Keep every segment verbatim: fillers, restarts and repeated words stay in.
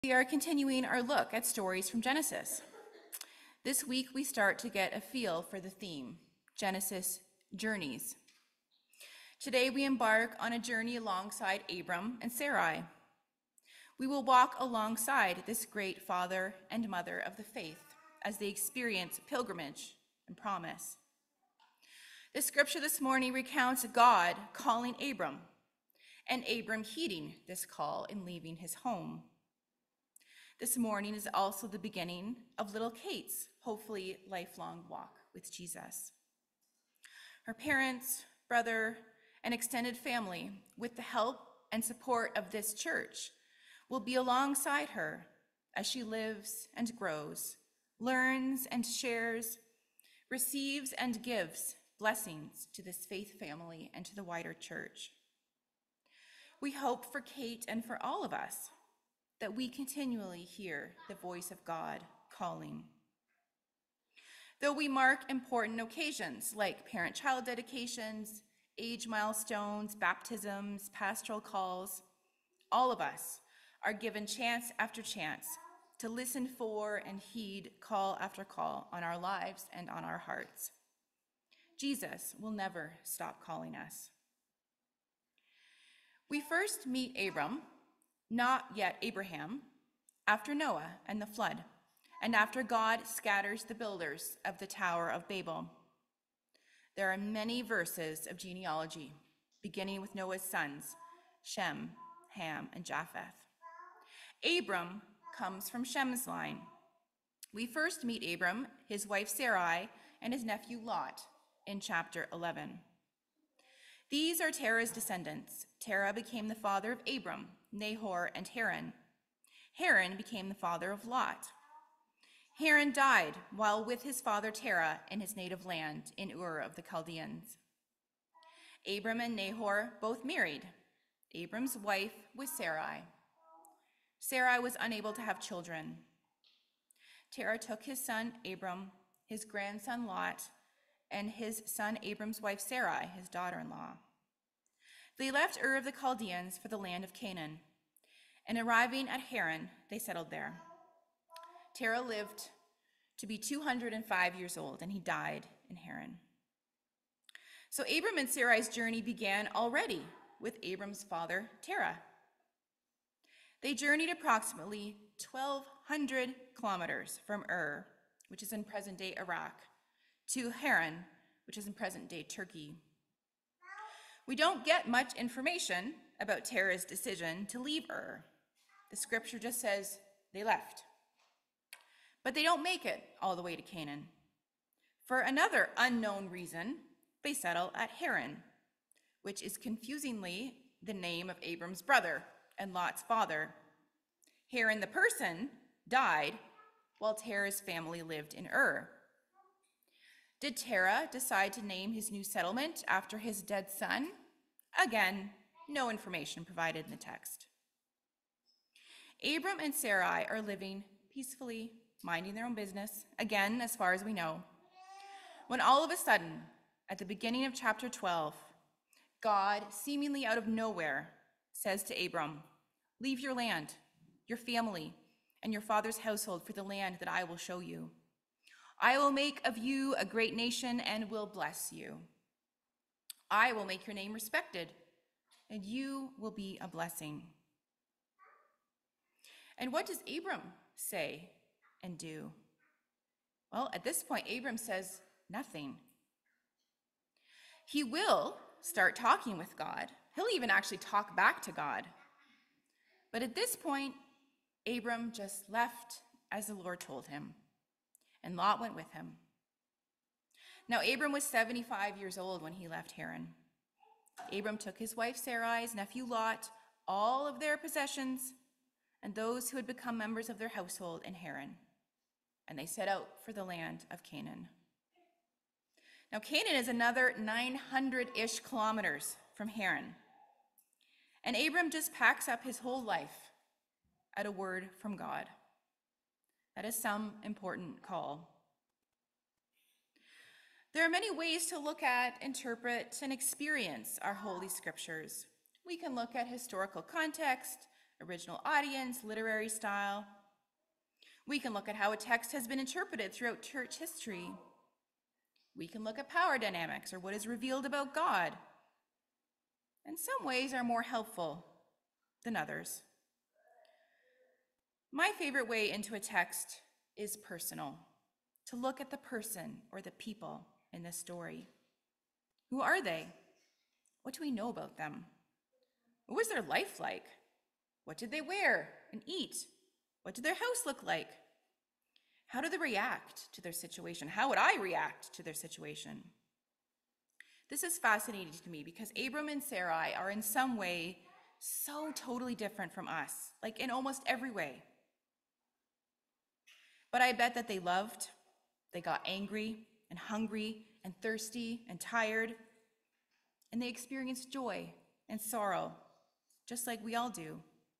We are continuing our look at stories from Genesis. This week we start to get a feel for the theme, Genesis journeys. Today we embark on a journey alongside Abram and Sarai. We will walk alongside this great father and mother of the faith as they experience pilgrimage and promise. The scripture this morning recounts God calling Abram, and Abram heeding this call in leaving his home. This morning is also the beginning of little Kate's hopefully lifelong walk with Jesus. Her parents, brother, and extended family, with the help and support of this church, will be alongside her as she lives and grows, learns and shares, receives and gives blessings to this faith family and to the wider church. We hope for Kate and for all of us that we continually hear the voice of God calling. Though we mark important occasions like parent-child dedications, age milestones, baptisms, pastoral calls, all of us are given chance after chance to listen for and heed call after call on our lives and on our hearts. Jesus will never stop calling us. We first meet Abram, not yet Abraham, after Noah and the flood, and after God scatters the builders of the Tower of Babel. There are many verses of genealogy, beginning with Noah's sons, Shem, Ham, and Japheth. Abram comes from Shem's line. We first meet Abram, his wife Sarai, and his nephew Lot in chapter eleven. These are Terah's descendants. Terah became the father of Abram, Nahor, and Haran. Haran became the father of Lot. Haran died while with his father Terah in his native land in Ur of the Chaldeans. Abram and Nahor both married. Abram's wife was Sarai. Sarai was unable to have children. Terah took his son Abram, his grandson Lot, and his son Abram's wife Sarai, his daughter-in-law. They left Ur of the Chaldeans for the land of Canaan, and arriving at Haran, they settled there. Terah lived to be two hundred five years old, and he died in Haran. So Abram and Sarai's journey began already with Abram's father, Terah. They journeyed approximately twelve hundred kilometers from Ur, which is in present-day Iraq, to Haran, which is in present-day Turkey. We don't get much information about Terah's decision to leave Ur. The scripture just says they left. But they don't make it all the way to Canaan. For another unknown reason, they settle at Haran, which is confusingly the name of Abram's brother and Lot's father. Haran the person died while Terah's family lived in Ur. Did Terah decide to name his new settlement after his dead son? Again, no information provided in the text. Abram and Sarai are living peacefully, minding their own business, again, as far as we know, when all of a sudden, at the beginning of chapter twelve, God, seemingly out of nowhere, says to Abram, "Leave your land, your family, and your father's household for the land that I will show you. I will make of you a great nation and will bless you. I will make your name respected, and you will be a blessing." And what does Abram say and do? Well, at this point, Abram says nothing. He will start talking with God. He'll even actually talk back to God. But at this point, Abram just left as the Lord told him, and Lot went with him. Now, Abram was seventy-five years old when he left Haran. Abram took his wife Sarai, his nephew Lot, all of their possessions, and those who had become members of their household in Haran, and they set out for the land of Canaan. Now, Canaan is another nine hundred-ish kilometers from Haran, and Abram just packs up his whole life at a word from God. That is some important call. There are many ways to look at, interpret, and experience our Holy Scriptures. We can look at historical context, original audience, literary style. We can look at how a text has been interpreted throughout church history. We can look at power dynamics or what is revealed about God. And some ways are more helpful than others. My favorite way into a text is personal, to look at the person or the people in this story. Who are they? What do we know about them? What was their life like? What did they wear and eat? What did their house look like? How do they react to their situation? How would I react to their situation? This is fascinating to me because Abram and Sarai are in some way so totally different from us, like in almost every way. But I bet that they loved, they got angry and hungry and thirsty and tired, and they experienced joy and sorrow, just like we all do.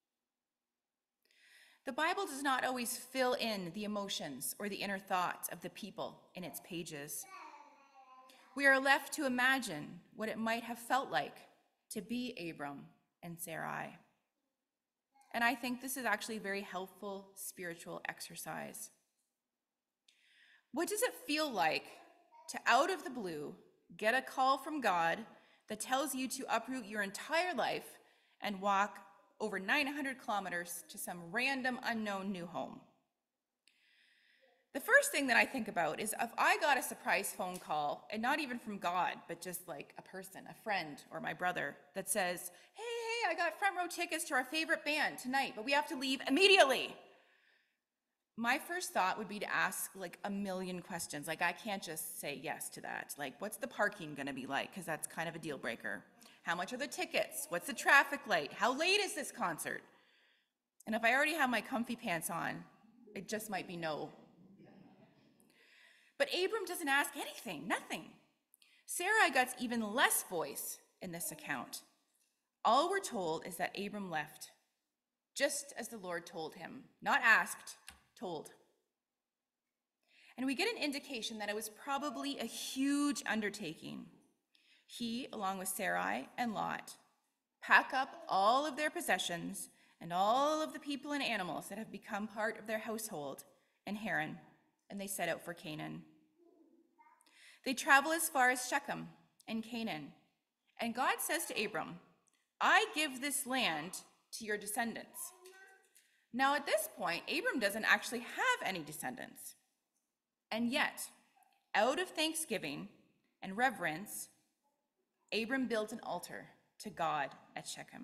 The Bible does not always fill in the emotions or the inner thoughts of the people in its pages. We are left to imagine what it might have felt like to be Abram and Sarai. And I think this is actually a very helpful spiritual exercise. What does it feel like to, out of the blue, get a call from God that tells you to uproot your entire life and walk over nine hundred kilometers to some random unknown new home? The first thing that I think about is if I got a surprise phone call, and not even from God, but just like a person, a friend or my brother, that says, hey, hey, I got front row tickets to our favorite band tonight, but we have to leave immediately. My first thought would be to ask like a million questions. Like, I can't just say yes to that. Like, what's the parking gonna be like? Because that's kind of a deal breaker. How much are the tickets? What's the traffic like? How late is this concert? And if I already have my comfy pants on, it just might be no. But Abram doesn't ask anything, nothing. Sarai got even less voice in this account. All we're told is that Abram left, just as the Lord told him, not asked, told. And we get an indication that it was probably a huge undertaking. He, along with Sarai and Lot, pack up all of their possessions and all of the people and animals that have become part of their household in Haran, and they set out for Canaan. They travel as far as Shechem in Canaan, and God says to Abram, I give this land to your descendants. Now at this point, Abram doesn't actually have any descendants. And yet, out of thanksgiving and reverence, Abram built an altar to God at Shechem.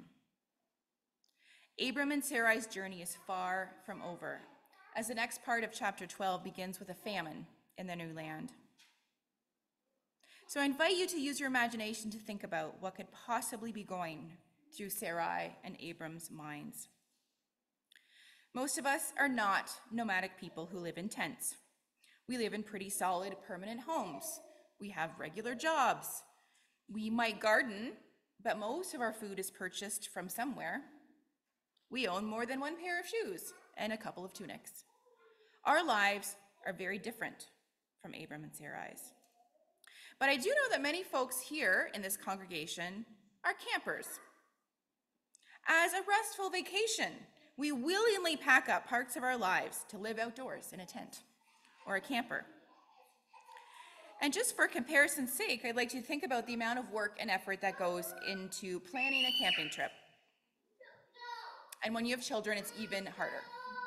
Abram and Sarai's journey is far from over, as the next part of chapter twelve begins with a famine in the new land. So I invite you to use your imagination to think about what could possibly be going through Sarai and Abram's minds. Most of us are not nomadic people who live in tents. We live in pretty solid permanent homes. We have regular jobs. We might garden, but most of our food is purchased from somewhere. We own more than one pair of shoes and a couple of tunics. Our lives are very different from Abram and Sarai's. But I do know that many folks here in this congregation are campers. As a restful vacation, we willingly pack up parts of our lives to live outdoors in a tent or a camper. And just for comparison's sake, I'd like you to think about the amount of work and effort that goes into planning a camping trip. And when you have children, it's even harder.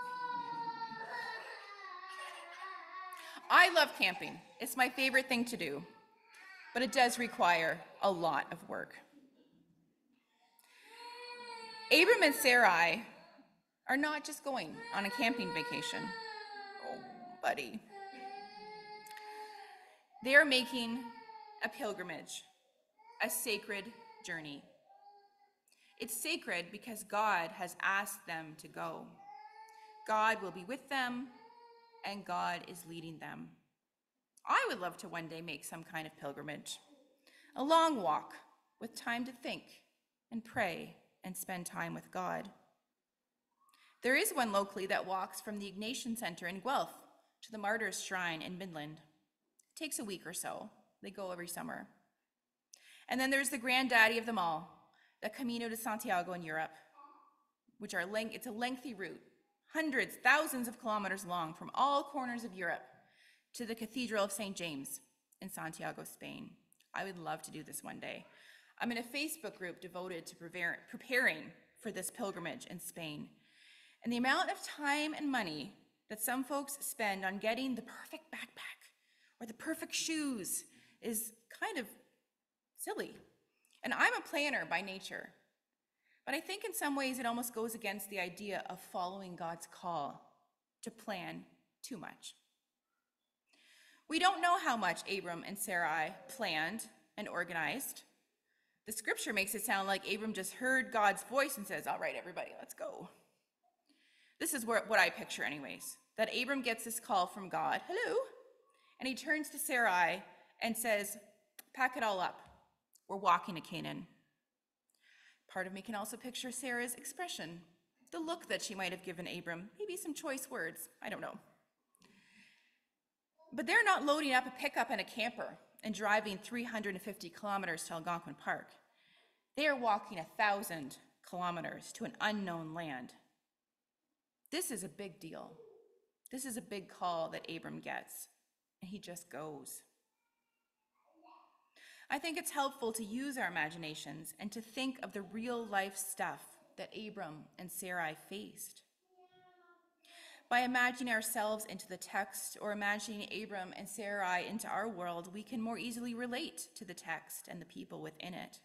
I love camping. It's my favorite thing to do, but it does require a lot of work. Abram and Sarai are not just going on a camping vacation. Oh, buddy. They are making a pilgrimage, a sacred journey. It's sacred because God has asked them to go. God will be with them, and God is leading them. I would love to one day make some kind of pilgrimage, a long walk with time to think and pray and spend time with God. There is one locally that walks from the Ignatian Center in Guelph to the Martyrs' Shrine in Midland. It takes a week or so. They go every summer. And then there's the granddaddy of them all, the Camino de Santiago in Europe. which are length, it's a lengthy route, hundreds, thousands of kilometers long from all corners of Europe to the Cathedral of Saint James in Santiago, Spain. I would love to do this one day. I'm in a Facebook group devoted to prepare, preparing for this pilgrimage in Spain. And the amount of time and money that some folks spend on getting the perfect backpack or the perfect shoes is kind of silly. And I'm a planner by nature, but I think in some ways it almost goes against the idea of following God's call to plan too much. We don't know how much Abram and Sarai planned and organized. The scripture makes it sound like Abram just heard God's voice and says, all right, everybody, let's go. This is what I picture anyways, that Abram gets this call from God, hello, and he turns to Sarai and says, pack it all up. We're walking to Canaan. Part of me can also picture Sarah's expression, the look that she might have given Abram, maybe some choice words, I don't know. But they're not loading up a pickup and a camper and driving three hundred fifty kilometers to Algonquin Park. They are walking a thousand kilometers to an unknown land. This is a big deal. This is a big call that Abram gets, and he just goes. I think it's helpful to use our imaginations and to think of the real life stuff that Abram and Sarai faced. By imagining ourselves into the text or imagining Abram and Sarai into our world, we can more easily relate to the text and the people within it.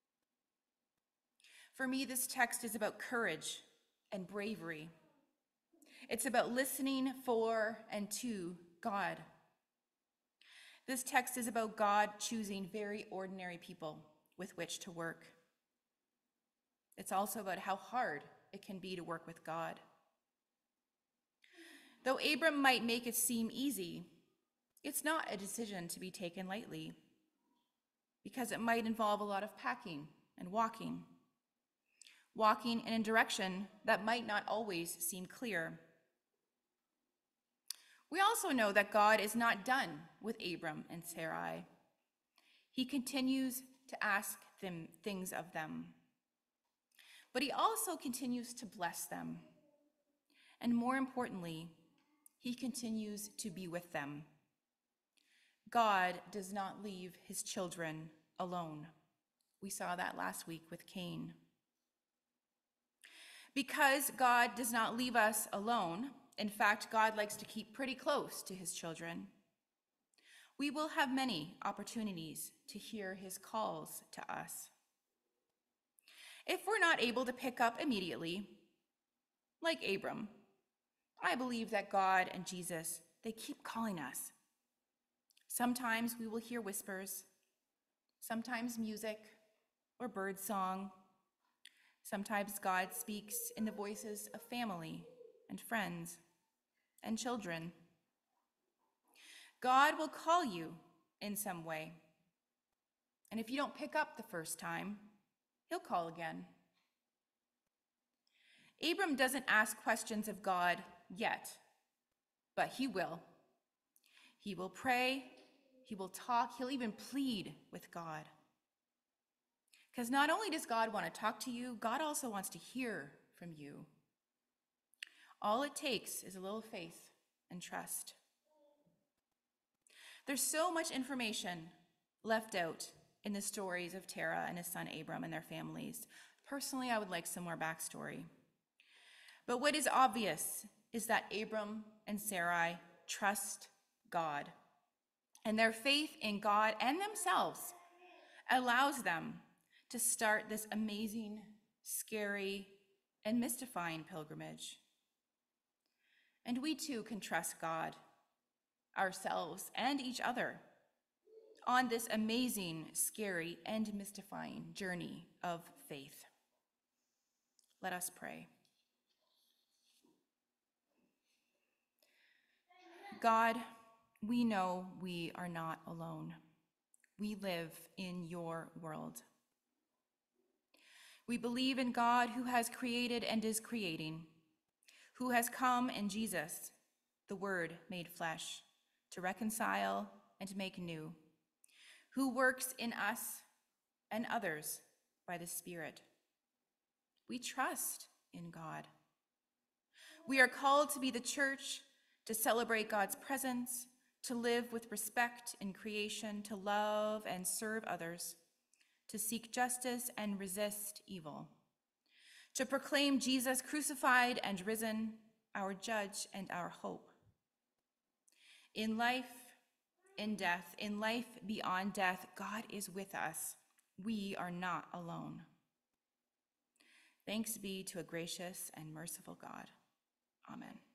For me, this text is about courage and bravery. It's about listening for and to God. This text is about God choosing very ordinary people with which to work. It's also about how hard it can be to work with God. Though Abram might make it seem easy, it's not a decision to be taken lightly, because it might involve a lot of packing and walking, walking in a direction that might not always seem clear. We also know that God is not done with Abram and Sarai. He continues to ask them things of them, but he also continues to bless them. And more importantly, he continues to be with them. God does not leave his children alone. We saw that last week with Cain. Because God does not leave us alone, in fact, God likes to keep pretty close to his children, we will have many opportunities to hear his calls to us. If we're not able to pick up immediately, like Abram, I believe that God and Jesus, they keep calling us. Sometimes we will hear whispers, sometimes music or bird song. Sometimes God speaks in the voices of family and friends and children. God will call you in some way. And if you don't pick up the first time, he'll call again. Abram doesn't ask questions of God yet, but he will. He will pray, he will talk, he'll even plead with God. Because not only does God want to talk to you, God also wants to hear from you. All it takes is a little faith and trust. There's so much information left out in the stories of Terah and his son Abram and their families. Personally, I would like some more backstory. But what is obvious is that Abram and Sarai trust God, and their faith in God and themselves allows them to start this amazing, scary, and mystifying pilgrimage. And we too can trust God, ourselves, and each other on this amazing, scary, and mystifying journey of faith. Let us pray. God, we know we are not alone. We live in your world. We believe in God who has created and is creating, who has come in Jesus, the Word made flesh, to reconcile and to make new, who works in us and others by the Spirit. We trust in God. We are called to be the church, to celebrate God's presence, to live with respect in creation, to love and serve others, to seek justice and resist evil, to proclaim Jesus crucified and risen, our judge and our hope. In life, in death, in life beyond death, God is with us. We are not alone. Thanks be to a gracious and merciful God. Amen.